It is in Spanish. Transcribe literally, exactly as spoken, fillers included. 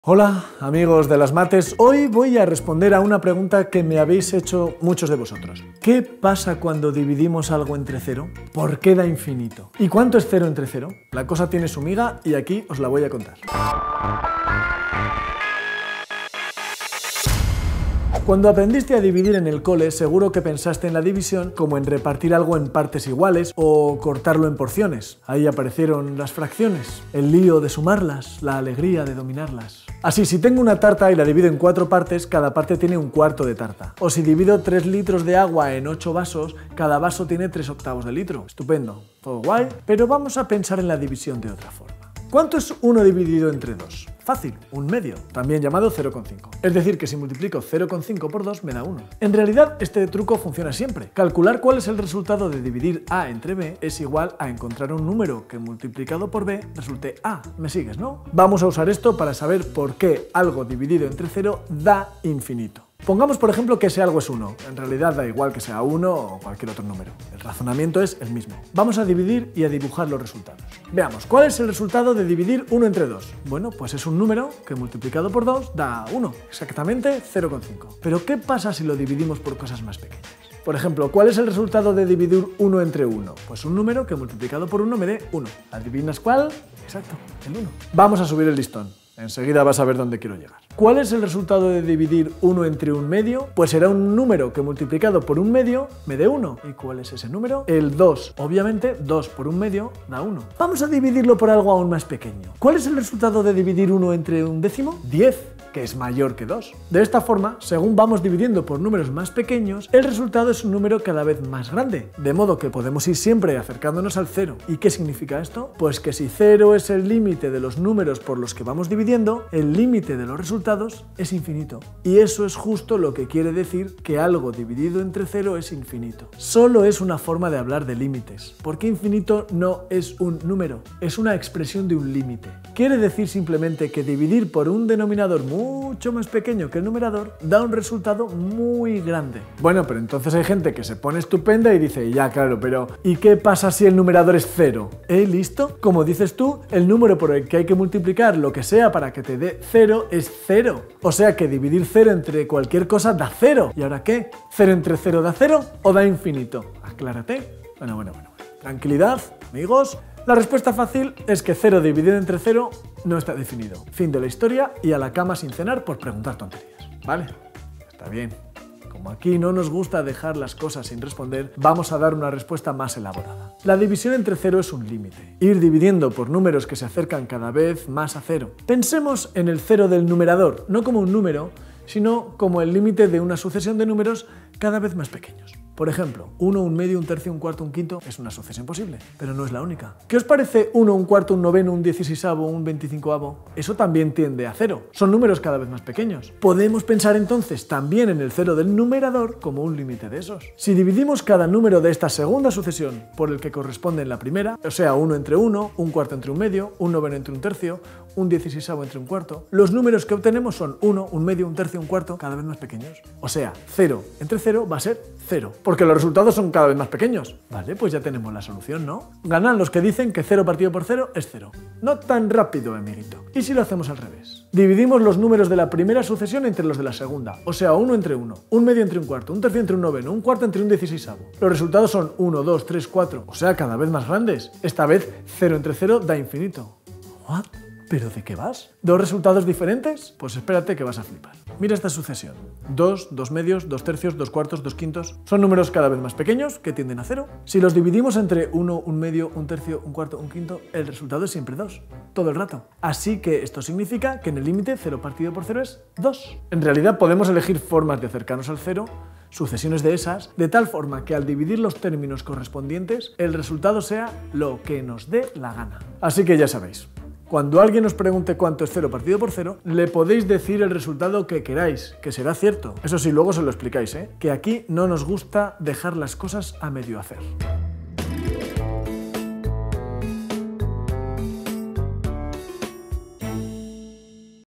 Hola amigos de las mates, hoy voy a responder a una pregunta que me habéis hecho muchos de vosotros. ¿Qué pasa cuando dividimos algo entre cero? ¿Por qué da infinito? ¿Y cuánto es cero entre cero? La cosa tiene su miga y aquí os la voy a contar. Cuando aprendiste a dividir en el cole, seguro que pensaste en la división como en repartir algo en partes iguales o cortarlo en porciones. Ahí aparecieron las fracciones, el lío de sumarlas, la alegría de dominarlas. Así, si tengo una tarta y la divido en cuatro partes, cada parte tiene un cuarto de tarta. O si divido tres litros de agua en ocho vasos, cada vaso tiene tres octavos de litro. Estupendo, todo guay, pero vamos a pensar en la división de otra forma. ¿Cuánto es uno dividido entre dos? Fácil, un medio, también llamado cero coma cinco. Es decir, que si multiplico cero coma cinco por dos me da uno. En realidad, este truco funciona siempre. Calcular cuál es el resultado de dividir A entre B es igual a encontrar un número que multiplicado por B resulte A. ¿Me sigues, no? Vamos a usar esto para saber por qué algo dividido entre cero da infinito. Pongamos, por ejemplo, que ese algo es uno. En realidad da igual que sea uno o cualquier otro número. El razonamiento es el mismo. Vamos a dividir y a dibujar los resultados. Veamos, ¿cuál es el resultado de dividir uno entre dos? Bueno, pues es un número que multiplicado por dos da uno. Exactamente cero coma cinco. Pero ¿qué pasa si lo dividimos por cosas más pequeñas? Por ejemplo, ¿cuál es el resultado de dividir uno entre uno? Pues un número que multiplicado por uno me dé uno. ¿Adivinas cuál? Exacto, el uno. Vamos a subir el listón. Enseguida vas a ver dónde quiero llegar. ¿Cuál es el resultado de dividir uno entre un medio? Pues será un número que multiplicado por un medio me dé uno. ¿Y cuál es ese número? El dos. Obviamente, dos por un medio da uno. Vamos a dividirlo por algo aún más pequeño. ¿Cuál es el resultado de dividir uno entre un décimo? diez, que es mayor que dos. De esta forma, según vamos dividiendo por números más pequeños, el resultado es un número cada vez más grande. De modo que podemos ir siempre acercándonos al cero. ¿Y qué significa esto? Pues que si cero es el límite de los números por los que vamos dividiendo, el límite de los resultados es infinito. Y eso es justo lo que quiere decir que algo dividido entre cero es infinito. Solo es una forma de hablar de límites, porque infinito no es un número, es una expresión de un límite. Quiere decir simplemente que dividir por un denominador mucho más pequeño que el numerador da un resultado muy grande. Bueno, pero entonces hay gente que se pone estupenda y dice, ya claro, pero ¿y qué pasa si el numerador es cero? ¿Eh? ¿Listo? Como dices tú, el número por el que hay que multiplicar lo que sea para que te dé cero es cero. O sea que dividir cero entre cualquier cosa da cero. ¿Y ahora qué? ¿Cero entre cero da cero o da infinito? Aclárate. Bueno, bueno, bueno. Tranquilidad, amigos. La respuesta fácil es que cero dividido entre cero no está definido. Fin de la historia y a la cama sin cenar por preguntar tonterías. ¿Vale? Está bien. Como aquí no nos gusta dejar las cosas sin responder, vamos a dar una respuesta más elaborada. La división entre cero es un límite. Ir dividiendo por números que se acercan cada vez más a cero. Pensemos en el cero del numerador, no como un número, sino como el límite de una sucesión de números cada vez más pequeños. Por ejemplo, uno, un medio, un tercio, un cuarto, un quinto es una sucesión posible, pero no es la única. ¿Qué os parece uno, un cuarto, un noveno, un dieciseisavo, un veinticincoavo? Eso también tiende a cero. Son números cada vez más pequeños. Podemos pensar entonces también en el cero del numerador como un límite de esos. Si dividimos cada número de esta segunda sucesión por el que corresponde en la primera, o sea, uno entre uno, un cuarto entre un medio, un noveno entre un tercio, un dieciseisavo entre un cuarto, los números que obtenemos son uno, un medio, un tercio, un cuarto, cada vez más pequeños. O sea, cero entre cero va a ser cero, porque los resultados son cada vez más pequeños. Vale, pues ya tenemos la solución, ¿no? Ganan los que dicen que cero partido por cero es cero. No tan rápido, amiguito. ¿Y si lo hacemos al revés? Dividimos los números de la primera sucesión entre los de la segunda, o sea, uno entre uno, un medio entre un cuarto, un tercio entre un noveno, un cuarto entre un dieciseisavo. Los resultados son uno, dos, tres, cuatro, o sea, cada vez más grandes. Esta vez, cero entre cero da infinito. ¿What? ¿Pero de qué vas? ¿Dos resultados diferentes? Pues espérate que vas a flipar. Mira esta sucesión. Dos, dos medios, dos tercios, dos cuartos, dos quintos. Son números cada vez más pequeños que tienden a cero. Si los dividimos entre uno, un medio, un tercio, un cuarto, un quinto, el resultado es siempre dos. Todo el rato. Así que esto significa que en el límite cero partido por cero es dos. En realidad podemos elegir formas de acercarnos al cero, sucesiones de esas, de tal forma que al dividir los términos correspondientes, el resultado sea lo que nos dé la gana. Así que ya sabéis. Cuando alguien os pregunte cuánto es cero partido por cero, le podéis decir el resultado que queráis, que será cierto. Eso sí, luego se lo explicáis, ¿eh? Que aquí no nos gusta dejar las cosas a medio hacer.